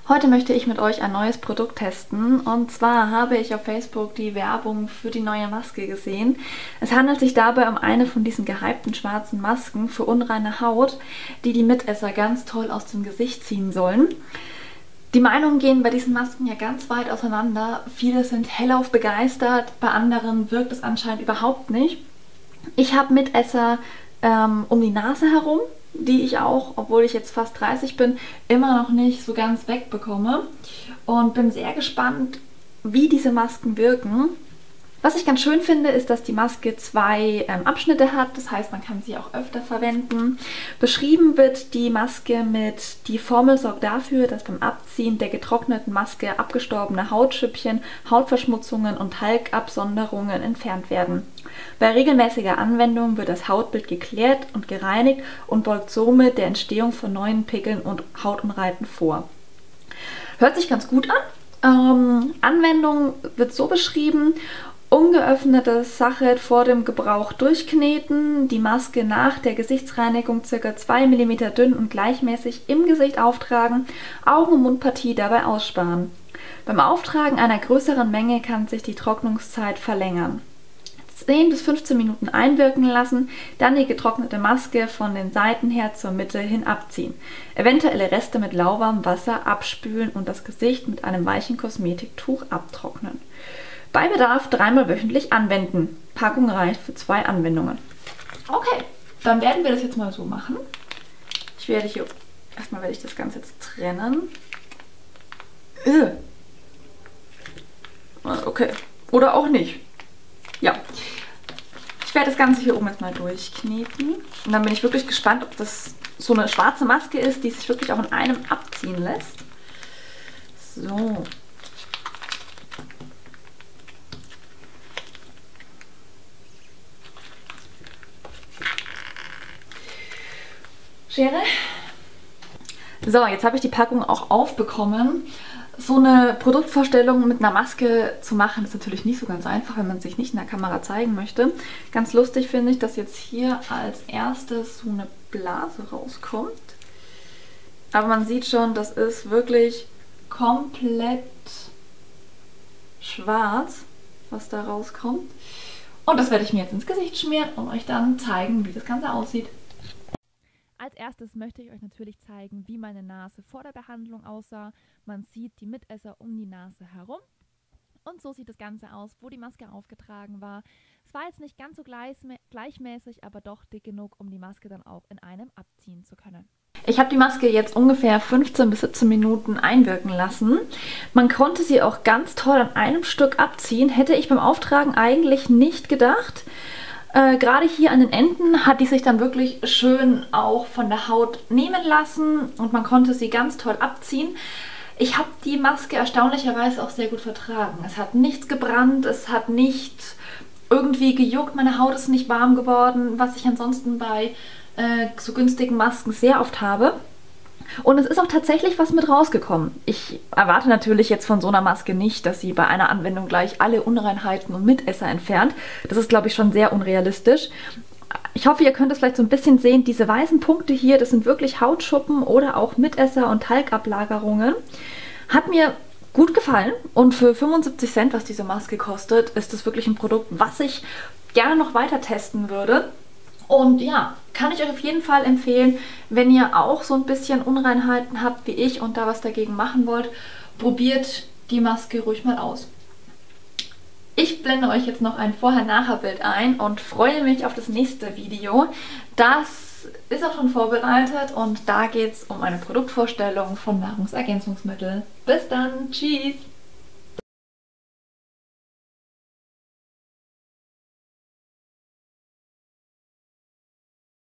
Heute möchte ich mit euch ein neues Produkt testen und zwar habe ich auf Facebook die Werbung für die neue Maske gesehen. Es handelt sich dabei um eine von diesen gehypten schwarzen Masken für unreine Haut, die die Mitesser ganz toll aus dem Gesicht ziehen sollen. Die Meinungen gehen bei diesen Masken ja ganz weit auseinander. Viele sind hellauf begeistert, bei anderen wirkt es anscheinend überhaupt nicht. Ich habe Mitesser um die Nase herum, die ich auch, obwohl ich jetzt fast 30 bin, immer noch nicht so ganz wegbekomme. Und bin sehr gespannt, wie diese Masken wirken. Was ich ganz schön finde, ist, dass die Maske zwei Abschnitte hat. Das heißt, man kann sie auch öfter verwenden. Beschrieben wird die Maske mit: Die Formel sorgt dafür, dass beim Abziehen der getrockneten Maske abgestorbene Hautschüppchen, Hautverschmutzungen und Talgabsonderungen entfernt werden. Bei regelmäßiger Anwendung wird das Hautbild geklärt und gereinigt und beugt somit der Entstehung von neuen Pickeln und Hautunreiten vor. Hört sich ganz gut an. Anwendung wird so beschrieben: Ungeöffnetes Sachet vor dem Gebrauch durchkneten, die Maske nach der Gesichtsreinigung ca. 2 mm dünn und gleichmäßig im Gesicht auftragen, Augen- und Mundpartie dabei aussparen. Beim Auftragen einer größeren Menge kann sich die Trocknungszeit verlängern. 10 bis 15 Minuten einwirken lassen, dann die getrocknete Maske von den Seiten her zur Mitte hin abziehen. Eventuelle Reste mit lauwarmem Wasser abspülen und das Gesicht mit einem weichen Kosmetiktuch abtrocknen. Bei Bedarf 3-mal wöchentlich anwenden. Packung reicht für 2 Anwendungen. Okay, dann werden wir das jetzt mal so machen. Erstmal werde ich das Ganze jetzt trennen. Okay, oder auch nicht. Ja, ich werde das Ganze hier oben jetzt mal durchkneten. Und dann bin ich wirklich gespannt, ob das so eine schwarze Maske ist, die sich wirklich auch in einem abziehen lässt. So. Schere. So, jetzt habe ich die Packung auch aufbekommen. So eine Produktvorstellung mit einer Maske zu machen, ist natürlich nicht so ganz einfach, wenn man sich nicht in der Kamera zeigen möchte. Ganz lustig finde ich, dass jetzt hier als erstes so eine Blase rauskommt. Aber man sieht schon, das ist wirklich komplett schwarz, was da rauskommt. Und das werde ich mir jetzt ins Gesicht schmieren und euch dann zeigen, wie das Ganze aussieht. Als erstes möchte ich euch natürlich zeigen, wie meine Nase vor der Behandlung aussah. Man sieht die Mitesser um die Nase herum. Und so sieht das Ganze aus, wo die Maske aufgetragen war. Es war jetzt nicht ganz so gleichmäßig, aber doch dick genug, um die Maske dann auch in einem abziehen zu können. Ich habe die Maske jetzt ungefähr 15 bis 17 Minuten einwirken lassen. Man konnte sie auch ganz toll an einem Stück abziehen. Hätte ich beim Auftragen eigentlich nicht gedacht. Gerade hier an den Enden hat die sich dann wirklich schön auch von der Haut nehmen lassen und man konnte sie ganz toll abziehen. Ich habe die Maske erstaunlicherweise auch sehr gut vertragen. Es hat nichts gebrannt, es hat nicht irgendwie gejuckt, meine Haut ist nicht warm geworden, was ich ansonsten bei so günstigen Masken sehr oft habe. Und es ist auch tatsächlich was mit rausgekommen. Ich erwarte natürlich jetzt von so einer Maske nicht, dass sie bei einer Anwendung gleich alle Unreinheiten und Mitesser entfernt. Das ist, glaube ich, schon sehr unrealistisch. Ich hoffe, ihr könnt es vielleicht so ein bisschen sehen. Diese weißen Punkte hier, das sind wirklich Hautschuppen oder auch Mitesser und Talgablagerungen. Hat mir gut gefallen. Und für 75 Cent, was diese Maske kostet, ist das wirklich ein Produkt, was ich gerne noch weiter testen würde. Und ja, kann ich euch auf jeden Fall empfehlen, wenn ihr auch so ein bisschen Unreinheiten habt wie ich und da was dagegen machen wollt, probiert die Maske ruhig mal aus. Ich blende euch jetzt noch ein Vorher-Nachher-Bild ein und freue mich auf das nächste Video. Das ist auch schon vorbereitet und da geht es um eine Produktvorstellung von Nahrungsergänzungsmitteln. Bis dann, tschüss!